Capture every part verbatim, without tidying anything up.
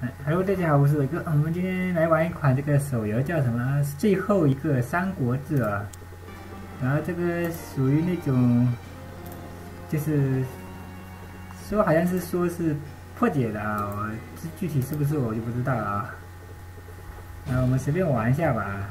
Hello， 大家好，我是伟哥。我们今天来玩一款这个手游，叫什么？最后一个三国志啊。然后这个属于那种，就是说好像是说是破解的啊，我具体是不是我就不知道了啊。然后我们随便玩一下吧。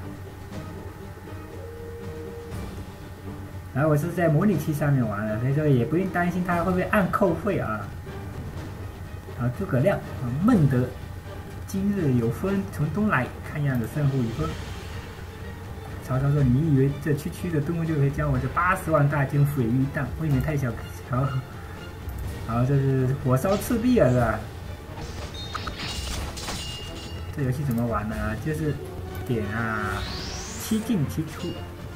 然后我是在模拟器上面玩的，所以说也不用担心它会不会按扣费啊。啊，诸葛亮啊，孟德。今日有风从东来，看样子胜负已分。曹操说：“你以为这区区的动物就可以将我这八十万大军毁于一旦，未免太小瞧。”然后这是火烧赤壁了，是吧？这游戏怎么玩呢？就是点啊，七进七出，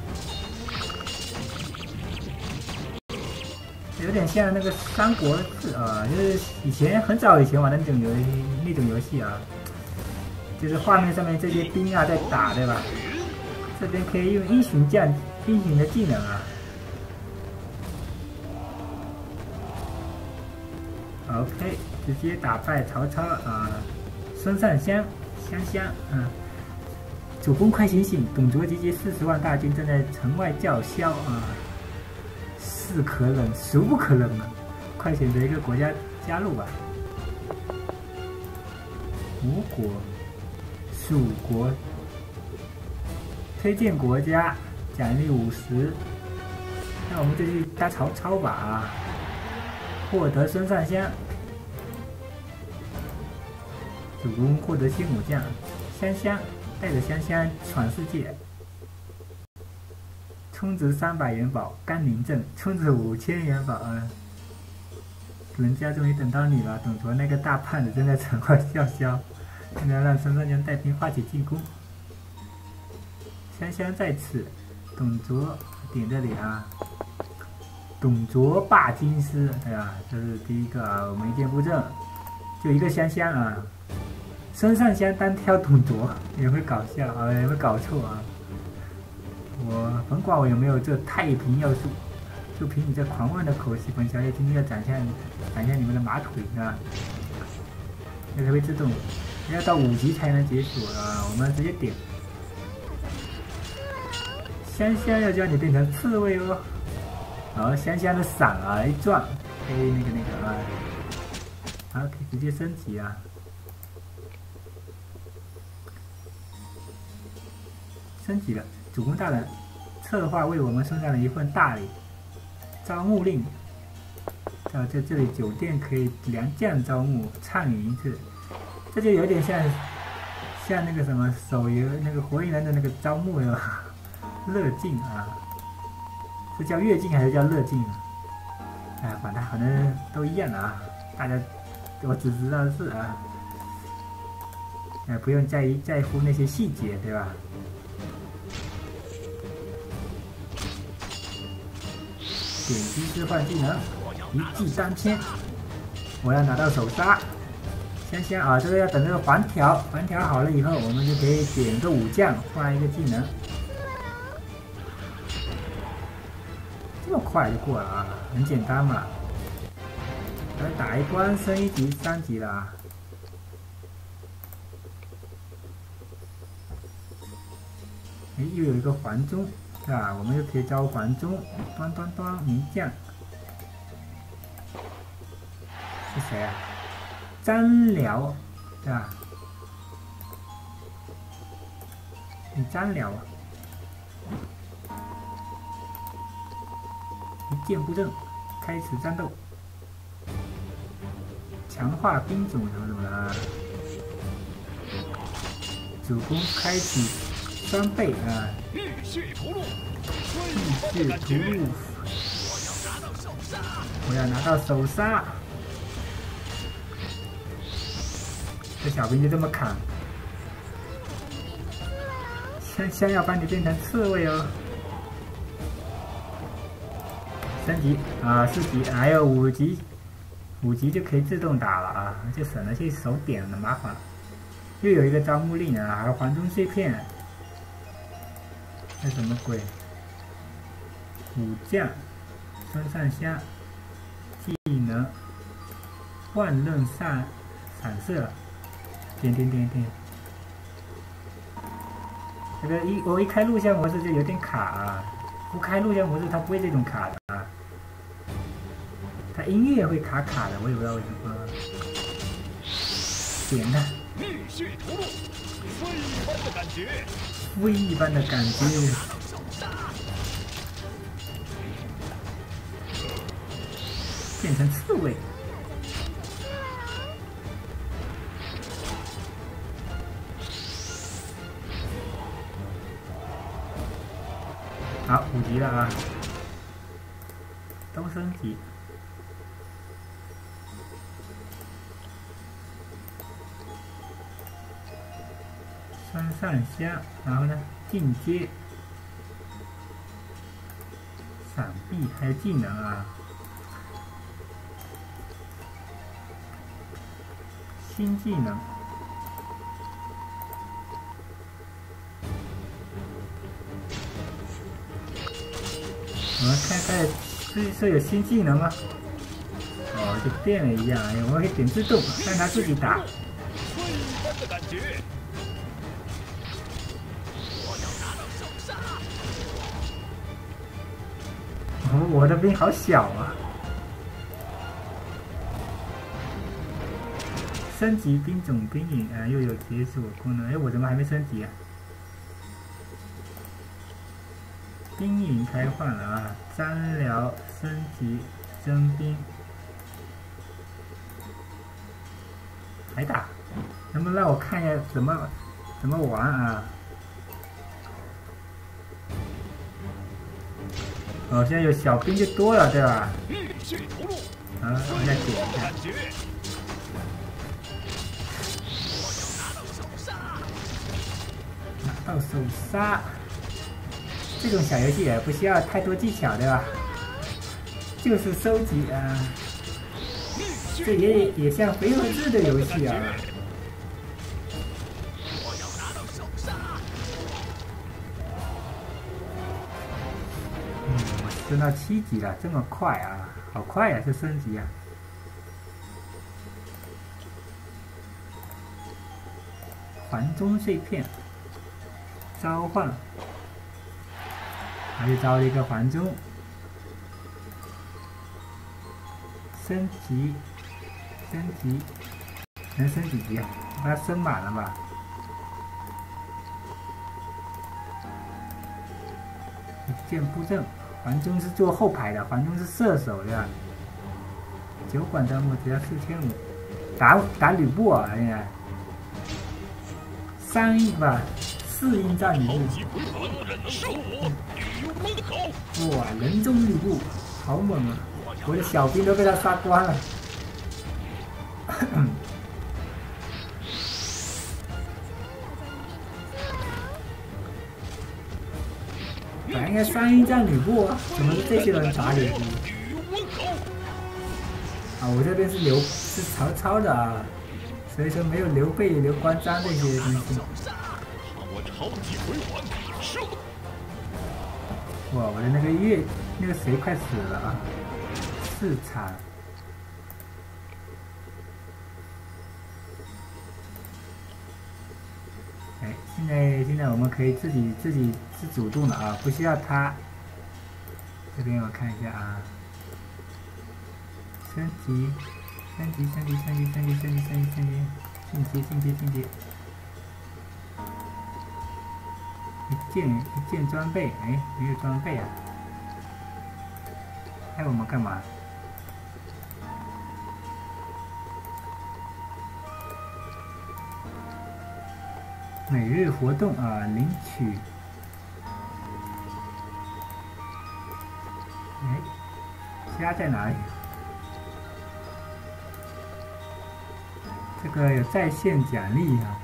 有点像那个《三国志》啊，就是以前很早以前玩的那种游那种游戏啊。就是画面上面这些兵啊在打，对吧？这边可以用英雄将英雄的技能啊。OK， 直接打败曹操啊！孙尚香，香香，嗯，主公快醒醒！董卓集结四十万大军正在城外叫嚣啊！是可忍，孰不可忍啊！快选择一个国家加入吧。吴国。蜀国推荐国家，奖励五十。那我们就去搭曹操吧啊！获得孙尚香，主公获得新武将香香，带着香香闯世界。充值三百元宝，甘宁镇充值五千元宝啊！人家终于等到你了，董卓那个大胖子正在城外叫嚣。现在让孙尚香带兵发起进攻。香香在此，董卓点这里啊。董卓霸京师，对吧？这是第一个啊，我们一箭布阵，就一个香香啊。孙尚香单挑董卓，有没有搞笑啊？有没有搞错啊？我甭管我有没有这太平要素，就凭你这狂妄的口气，本小姐今天要斩下斩下你们的马腿啊！这可会自动。要到五级才能解锁啊！我们直接点。香香要将你变成刺猬哦。然后香香的伞啊一撞，可以那个那个啊，好，可以直接升级啊。升级了，主公大人，策划为我们送上了一份大礼，招募令。啊，在这里酒店可以良将招募，畅饮一次。这就有点像，像那个什么手游那个火影人的那个招募的乐境啊，是叫乐境还是叫乐境啊？哎，管它，反正都一样的啊。大家，我只知道是啊，哎，不用在意在乎那些细节，对吧？点击置换技能，一骑当千，我要拿到手刹。香香啊，这个要等这个环条，环条好了以后，我们就可以点个武将换一个技能，这么快就过了啊，很简单嘛。来打一关升一级，三级了啊。哎，又有一个环中，是吧？我们又可以招环中，端端端名将，是谁啊？张辽，对吧？你张辽啊，一箭布阵，开始战斗，强化兵种什么什么的啊。主公开启双倍啊！浴血屠戮，浴血屠戮，我要拿到手刹。这小兵就这么砍，香香要把你变成刺猬哦。升级啊，四级，还有五级，五级就可以自动打了啊，就省了去手点的麻烦。又有一个招募令啊，还有环中碎片，这什么鬼？武将孙尚香，技能万刃闪闪射。 点点点点。这个一我一开录像模式就有点卡啊，不开录像模式它不会这种卡的啊，它音乐会卡卡的，我也不知道为什么。点的。飞一般的感觉。变成刺猬。好，五级了啊，都升级。三上下，然后呢，进阶，闪避还有技能啊。新技能，我们看看，是说有新技能吗？哦，就变了一样，哎，我们可以点自动，让他自己打。哦，我的兵好小啊！升级兵种兵营啊，又有解锁功能。哎，我怎么还没升级啊？兵营开换了啊！张辽升级征兵，还打？能不能让我看一下怎么怎么玩啊？哦，现在有小兵就多了，对吧？啊，我再点一下。拿到手杀，这种小游戏也不需要太多技巧，对吧？就是收集啊，这也也像回合制的游戏啊。嗯，我升到七级了，这么快啊，好快呀、啊，这升级啊！环中碎片。召唤，还是招了一个环中，升级，升级，能升几级啊？把它升满了吧？一剑布阵，环中是做后排的，环中是射手对吧？酒馆弹幕只要四千五，打打吕布啊！现在三亿吧。四英战吕布，哇，人中吕布，好猛啊！我的小兵都被他杀光了。本来应该三英战吕布啊，怎么是这些人打吕布？啊，我这边是刘是曹操的啊，所以说没有刘备、刘关张这些东西。超级回环卡射！哇，我的那个月那个谁快死了啊！四场。哎，现在现在我们可以自己自己自主动了啊，不需要他。这边我看一下啊，升级，升级，升级，升级，升级，升级，升级，升级，进阶，进阶，进阶。一件一件装备，哎，没有装备啊！还我们干嘛？每日活动啊，领取。哎，加在哪里？这个有在线奖励啊。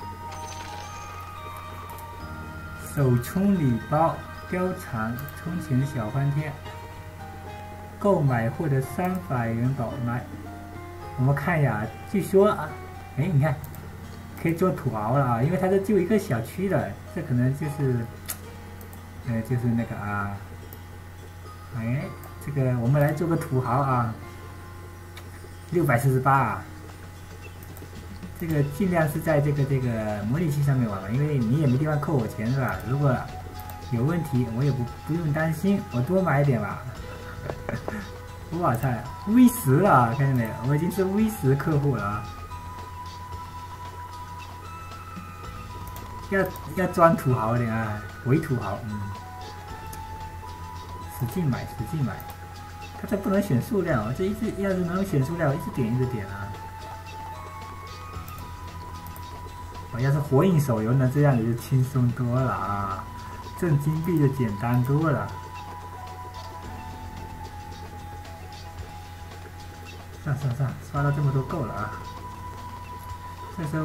首充礼包，貂蝉充钱小翻天，购买获得三百元宝来。我们看一下，据说啊，哎，你看，可以做土豪了啊，因为它是就一个小区的，这可能就是，呃，就是那个啊，哎，这个我们来做个土豪啊，六百四十八啊， 这个尽量是在这个这个模拟器上面玩吧，因为你也没地方扣我钱是吧？如果有问题，我也不不用担心，我多买一点吧。我操 ，V 十了，看见没有？我已经是 V 十客户了啊！要要装土豪点啊，伪土豪，嗯，使劲买，使劲买。它这不能选数量哦，这一直要是能选数量，一直点一直点啊。我要是火影手游能这样，你就轻松多了啊，挣金币就简单多了。上上上，刷了这么多够了啊！这时候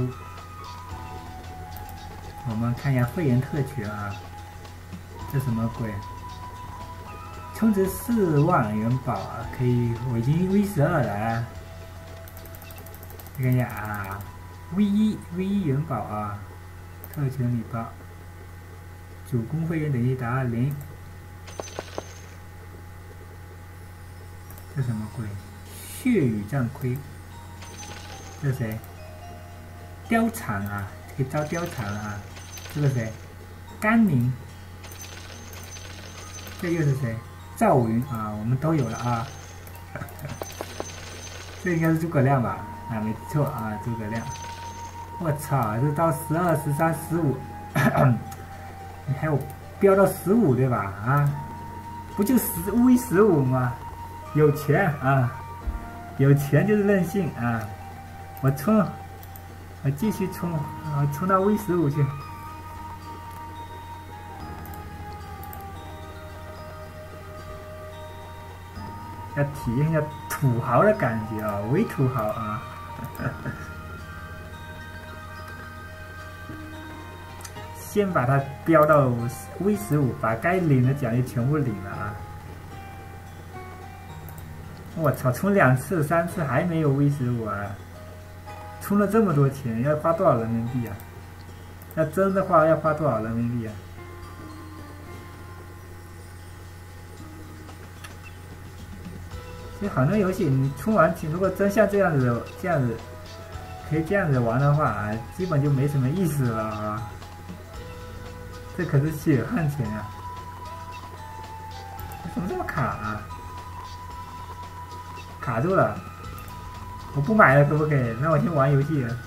我们看一下会员特权啊，这什么鬼？充值四万元宝啊，可以，我已经 V 十二了啊。你看一下啊 ，V 一 V 一元宝啊，特权礼包，主攻会员等级达零。这什么鬼？血雨战盔，这是谁？貂蝉啊，可以招貂蝉啊。这个谁？甘宁。这又是谁？赵云啊，我们都有了啊。这应该是诸葛亮吧？啊，没错啊，诸葛亮。我操，这到十二、十三、十五，你还有飙到十五对吧？啊，不就十 V 十五吗？有钱啊！有钱就是任性啊！我冲，我继续冲，我冲到 V 十五去。要体验一下土豪的感觉啊，伪土豪啊！先把它飙到 V 十五，把该领的奖励全部领了啊！我操，充两次、三次还没有 V 十五啊！充了这么多钱，要花多少人民币啊？要真的话要花多少人民币啊？其实很多游戏你充完钱，如果真像这样子、这样子，可以这样子玩的话啊，基本就没什么意思了啊！这可是血汗钱啊！怎么这么卡啊？卡住了，我不买了，可不可以？那我先玩游戏了。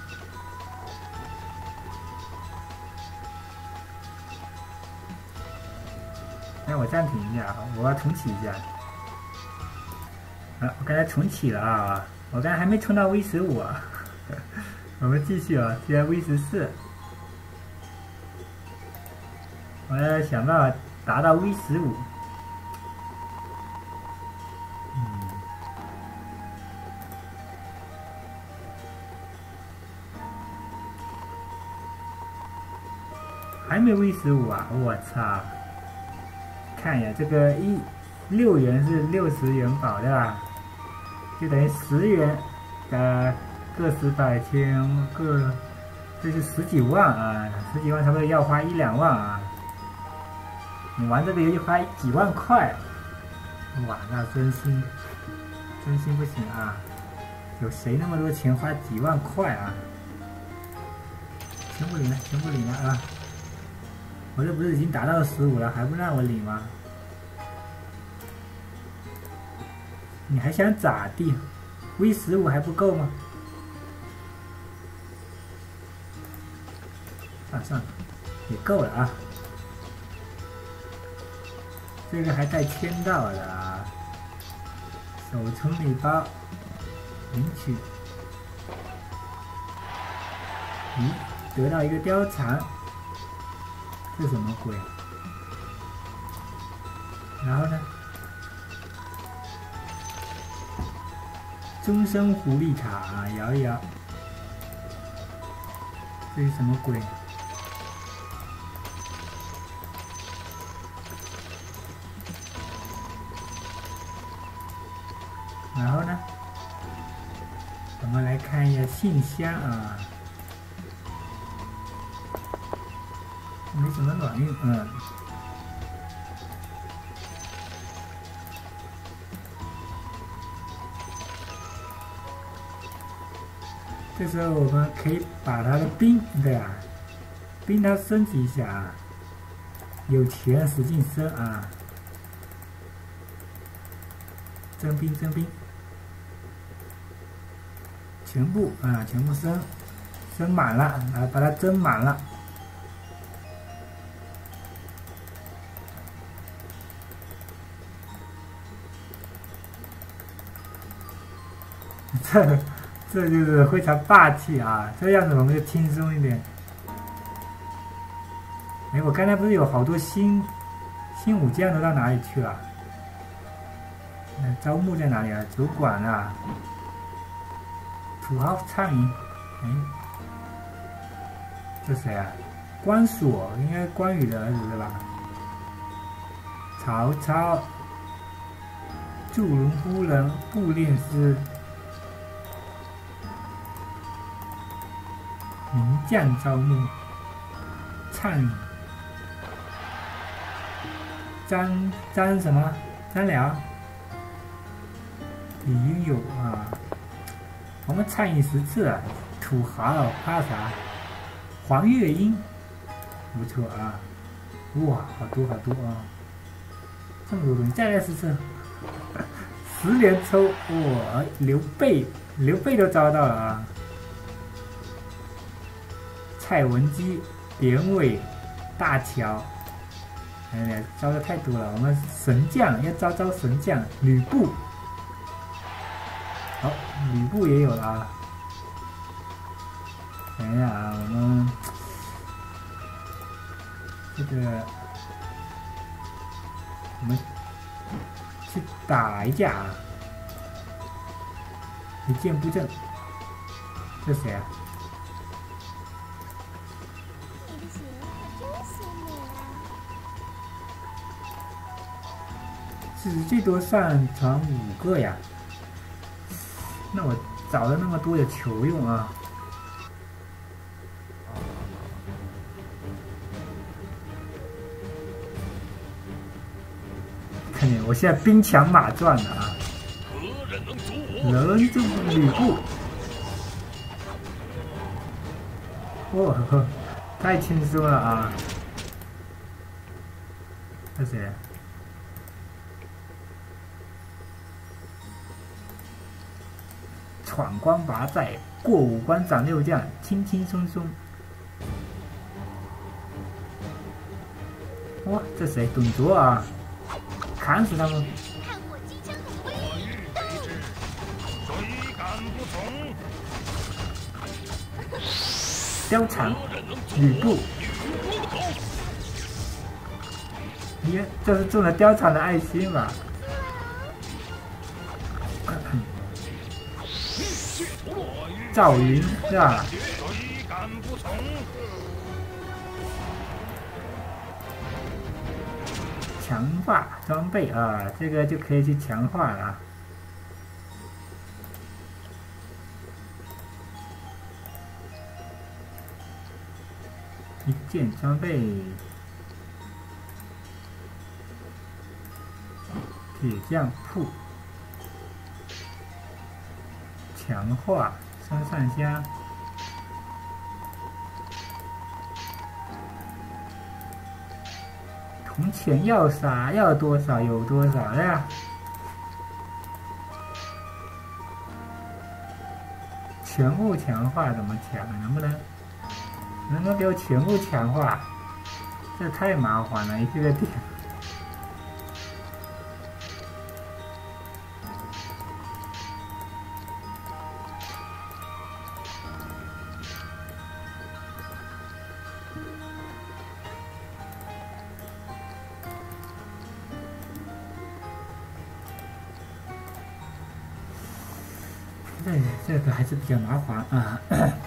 那我暂停一下，我要重启一下。啊，我刚才重启了啊，我刚才还没充到 V 十五啊。我们继续啊，现在 V 十四，我要想办法达到 V 十五。还没 V 十五啊！我操！看一下这个一六元是六十元宝对吧？就等于十元的个十百千个，这是十几万啊！十几万差不多要花一两万啊！你玩这个游戏花几万块，哇，那真心真心不行啊！有谁那么多钱花几万块啊？全部领了，全部领了啊！我这不是已经达到十五了，还不让我领吗？你还想咋地 ？V 十五还不够吗？啊，算了，也够了啊。这个还带签到的啊，手充礼包，领取。咦，得到一个貂蝉。这什么鬼？然后呢？终身狐狸塔啊，摇一摇。这是什么鬼？然后呢？我们来看一下信箱啊。没什么卵用，嗯。 这时候我们可以把他的兵，对啊，兵他升级一下啊，有钱使劲升啊，征兵征兵，全部啊全部升，升满了啊，把它征满了。这这就是非常霸气啊！这样子我们就轻松一点。哎，我刚才不是有好多新新武将都到哪里去了？那招募在哪里啊？主管啊，土豪畅饮。哎，这谁啊？关索，应该关羽的儿子对吧？曹操，祝融夫人步练师。名将招募，畅饮，张张什么？张辽，李云友啊，我们畅饮十次了。土豪怕啥？黄月英，不错啊！哇，好多好多啊！这么多东西，再来十次，十连抽哇！刘备，刘备都招到了啊！蔡文姬、典韦、大乔，哎呀，招的太多了。我们神将要招招神将，吕布，好，吕布也有了啊。等一下啊，我们这个我们去打一架啊。一箭布阵，这谁啊？是最多上传五个呀，那我找了那么多有球用啊！看见我现在兵强马壮的啊！人中吕布，哇、哦，太轻松了啊！这谁？闯关拔寨，过五关斩六将，轻轻松松。哇，这谁？董卓啊！砍死他们！看我机枪猛威！我欲为之，谁敢不从？貂蝉，吕布。耶，这是中了貂蝉的爱心吧？赵云是吧？强化装备啊，这个就可以去强化了。一件装备，铁匠铺，强化。三上虾，铜钱要啥？要多少有多少呀？全部强化怎么强？能不能？能不能给我全部强化？这太麻烦了，一个个点。这这个还是比较麻烦啊！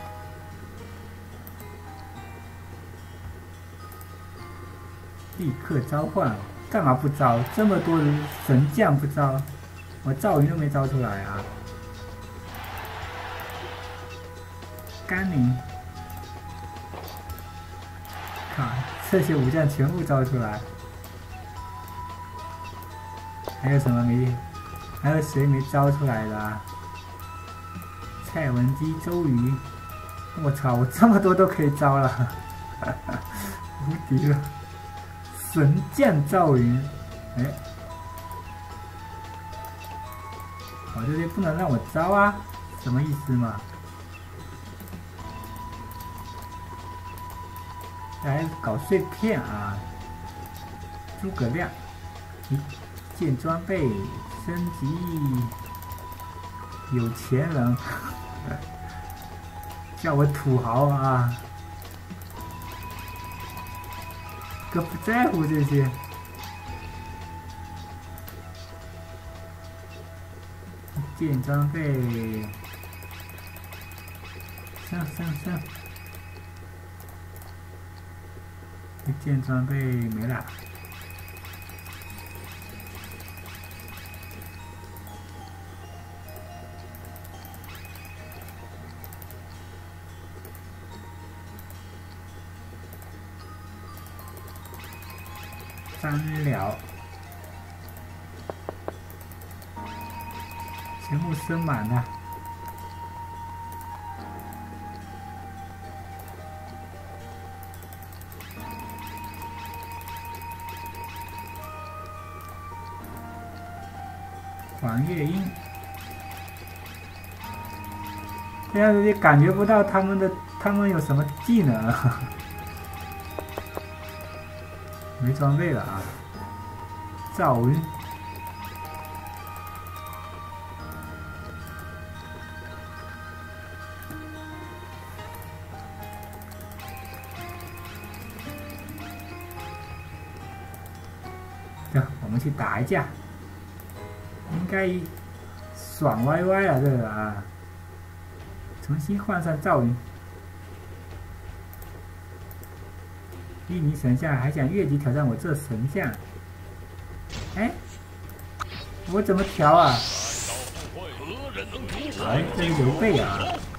立刻召唤，干嘛不招？这么多人神将不招，我赵云都没招出来啊！甘宁，看这些武将全部招出来，还有什么没？还有谁没招出来的啊？ 蔡文姬、周瑜，我操，我这么多都可以招了，无敌了！神将赵云，哎，我这些不能让我招啊，什么意思嘛？来搞碎片啊！诸葛亮，一件装备升级，有钱人，叫我土豪啊！哥不在乎这些。一件装备，上上上。一件装备没了，删了，全部升满了。黄月英，这样子也感觉不到他们的他们有什么技能啊，没装备了啊。赵云，走，我们去打一架。应该爽歪歪了，这个啊！重新换上赵云，一名神将还想越级挑战我这神将？哎，我怎么调啊？哎，这是刘备啊！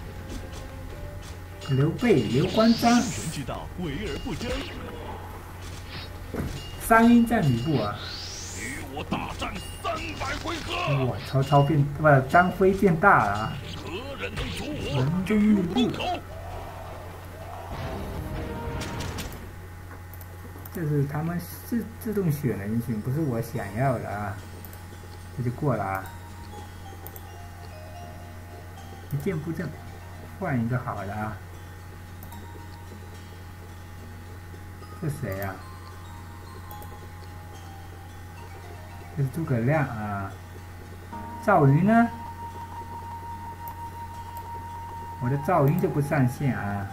刘备、刘关张，三英战吕布啊！与我大战三百回合！哇，曹操变不，张飞变大了啊！人中吕布，这是他们自自动选的英雄，不是我想要的啊！这就过了啊！一剑布阵，换一个好的啊！这谁呀、啊？这是诸葛亮啊！赵云呢？我的赵云就不上线啊！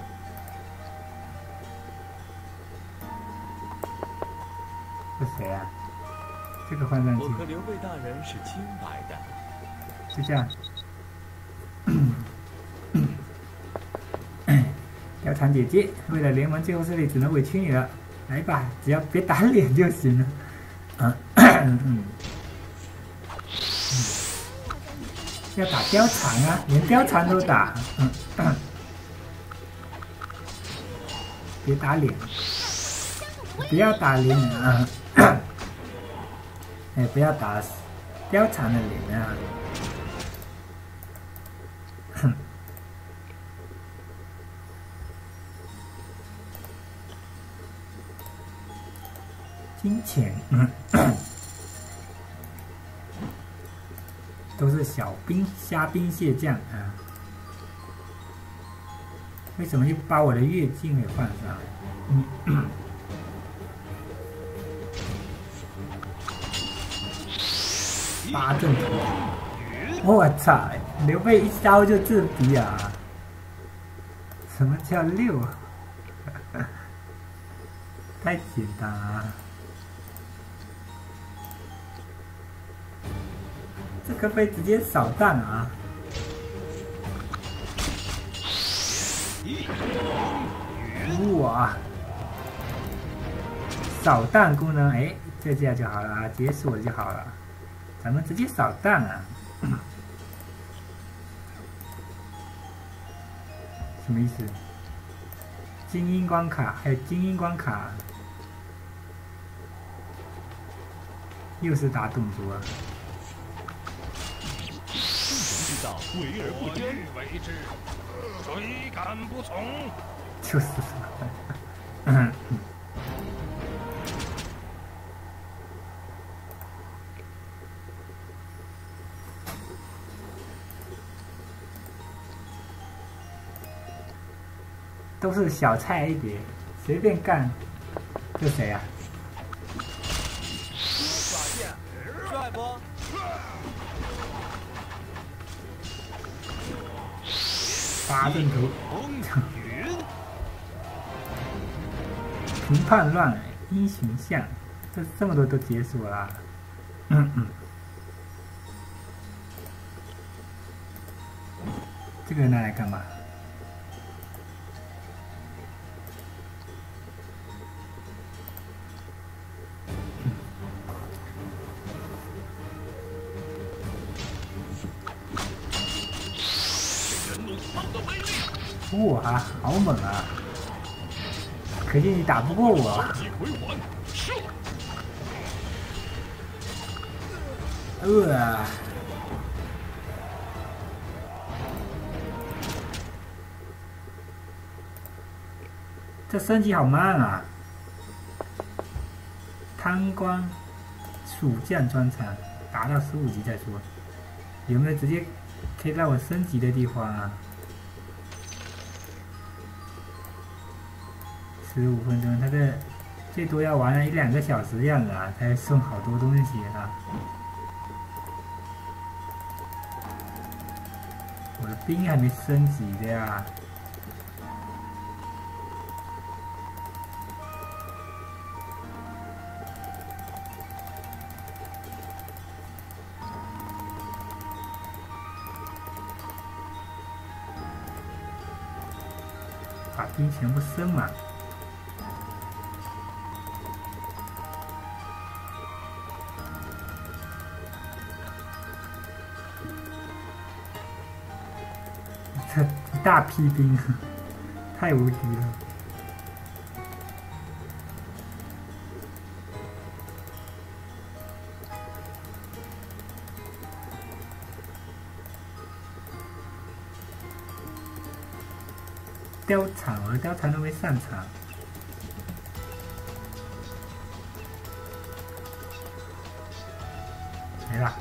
这谁啊？这个换上去。我和刘备大人是清白的。就这样。貂蝉姐姐，为了联盟最后势力，只能委屈你了。来吧，只要别打脸就行了。嗯嗯嗯，要打貂蝉啊，连貂蝉都打。嗯嗯，别打脸，不要打脸啊！哎，不要打貂蝉的脸啊！哼。金钱，嗯，都是小兵虾兵蟹将啊！为什么又把我的月经给换上？嗯，八阵图，我操！刘备一招就制敌啊！什么叫六？太简单了。这个被直接扫荡啊！哇，扫荡功能，哎，这下就好了啊，解锁就好了。咱们直接扫荡啊！什么意思？精英关卡还有精英关卡，又是打董卓。 道，为而不争。 为之，谁敢不从？ 就是，嗯。都是小菜一碟，随便干。这谁呀、啊？ 耍剑，帅不？ 八阵图， 云， 评判乱英雄相，这这么多都解锁了。嗯嗯。这个拿来干嘛？哇，好猛啊！可惜你打不过我。呃，这升级好慢啊！贪官蜀将专长达到十五级再说，有没有直接可以让我升级的地方啊？十五分钟，他这最多要玩了一两个小时样子啊，才送好多东西啊！我的兵还没升级的呀。把兵全部升满。这一大批兵，太无敌了！貂蝉，我的貂蝉都没上场。没了。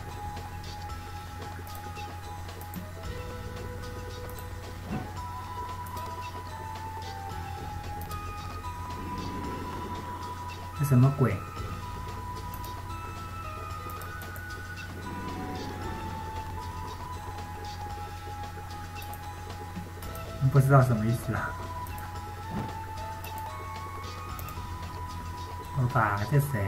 这什么鬼？不知道什么意思啊！我把这谁？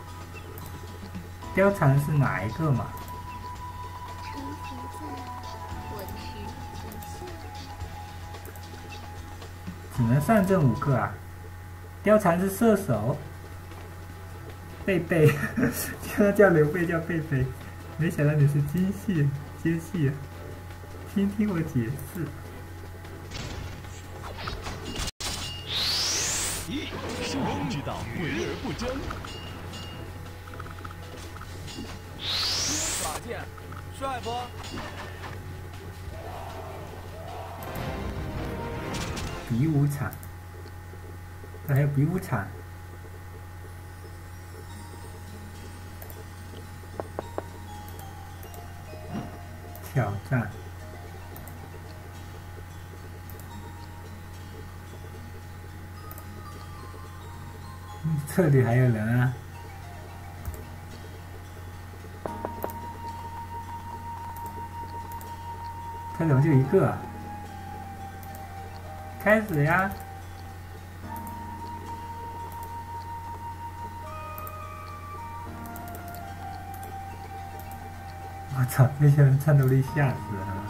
貂蝉是哪一个嘛？ 臣服在我的实力之下。 只能上阵五个啊！貂蝉是射手。贝贝，他叫刘备叫贝贝，没想到你是精细精细，听听我解释。 圣人之道，为而不争。 耍剑，帅不？ 比武场，这还有比武场。挑战。这里还有人啊！他怎么就一个啊？开始呀！我操，那些人战斗力吓死了！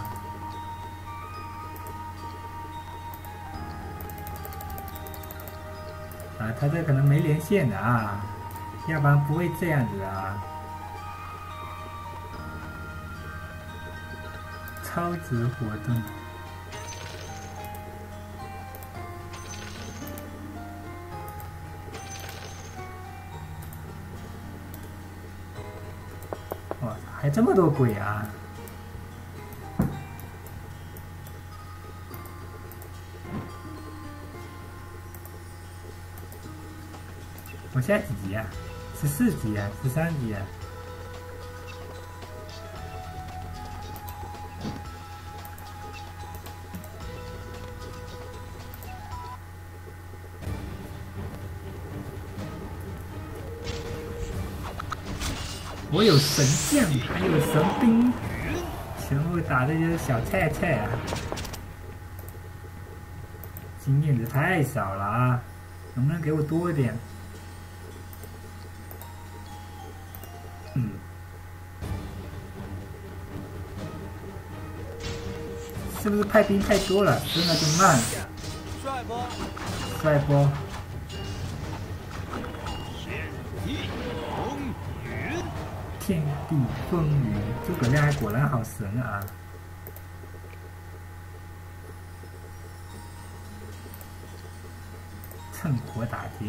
啊，他这可能没连线的啊，要不然不会这样子啊。超值活动。哇，还这么多鬼啊！ 我现在几级啊？十四级啊，十三级啊。我有神将，还有神兵，全部打的就是小菜菜啊！经验值太少了啊，能不能给我多一点？嗯，是不是派兵太多了，升的就慢？ 帅不？ 帅不？天地风云，诸葛亮还果然好神啊！趁火打劫。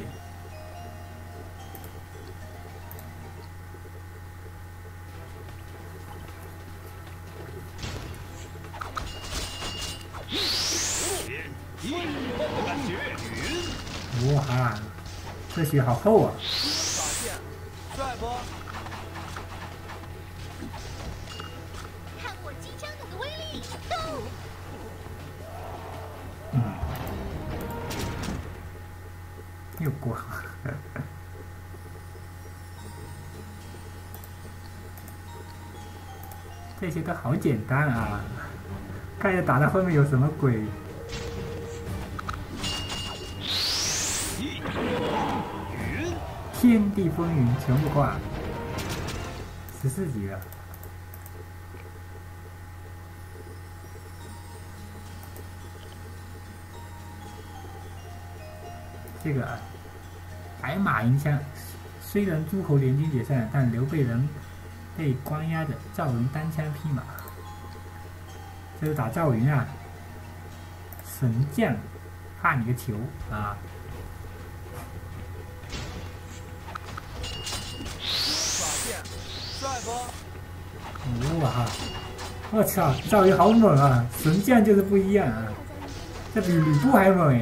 哇，这血好厚啊！ 耍剑，帅不？ 看我机枪手的威力！动！ 嗯，又过。这些都好简单啊！看着打到后面有什么鬼？天地风云全部挂，十四级了。这个白马银枪，虽然诸侯联军解散，但刘备仍被关押着。赵云单枪匹马，这是打赵云啊！神将，怕你个球啊！ 帅不？ 哇哈！我操，赵云好猛啊！神将就是不一样啊，这比吕布还猛哎！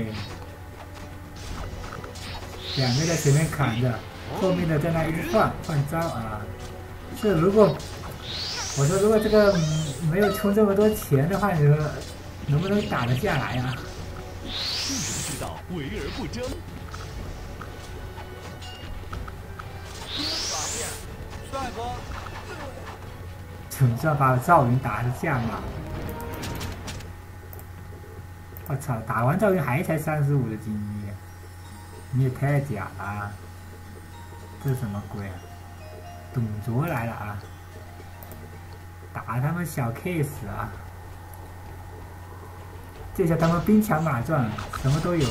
两个在前面砍着，后面的在那一直换换招啊！这如果我说如果这个、嗯、没有充这么多钱的话，你说能不能打得下来啊？ 世人之道，为而不争。 耍剑，帅不？ 总算把赵云打得下马。我操！打完赵云还才三十五的经验，你也太假了啊！这是什么鬼啊？董卓来了啊！打他们小 case 啊！这下他们兵强马壮，什么都有，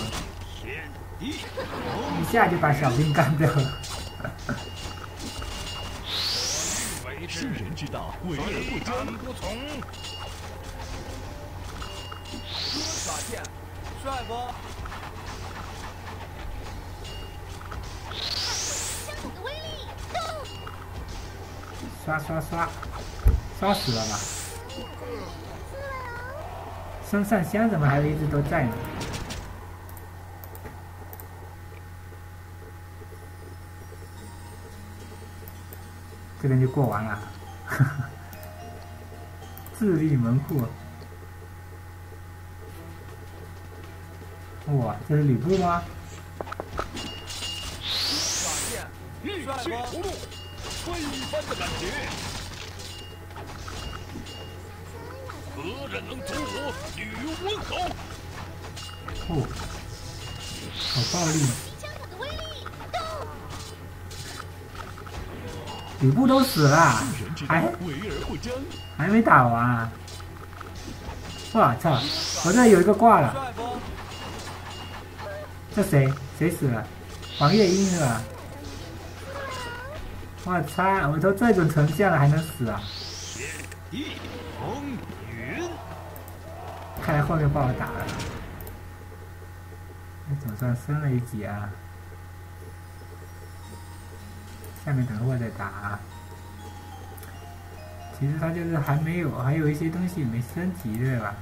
一下就把小兵干掉了。 世人之道，为而不争。 不从。 耍剑，帅不？ 看我机枪手的威力！动！ 刷刷刷，刷死了吧？孙尚香怎么还一直都在呢？这边就过完了，自立门户。哇，这是吕布吗？ 耍剑， 御帅剑不？ 葫芦，飞帆的感觉。何人能阻我吕温侯？ 哦，好暴力！ 机枪手的威力！动！ 吕布都死了， 世人之道， 还为而不争。 还没打完啊！我操，我这有一个挂了， 帅不？ 这谁谁死了？黄月英是吧？我操！我都这种成像了还能死啊？ 地风云。 看来后面不好打了，那总算升了一级啊！下面等会儿再打啊。其实他就是还没有，还有一些东西没升级，对吧？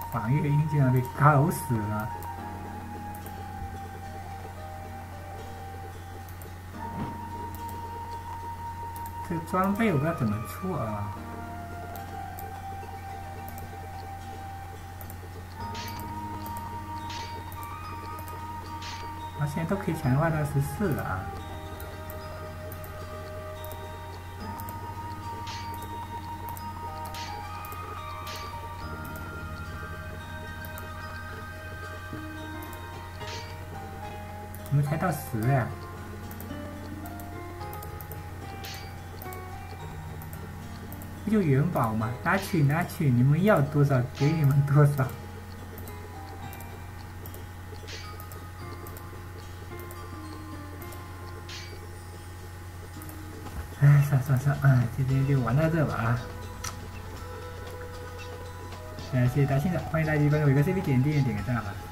防御音竟然被搞死了。这装备我不知道怎么出啊。我现在都可以强化到十四了啊。我们才到十呀！不就元宝嘛，拿去拿去，你们要多少给你们多少。哎，算算算，哎，今天就玩到这吧啊！哎，谢谢大家欣赏，欢迎大家关注我一个 C P 点订阅点个赞吧。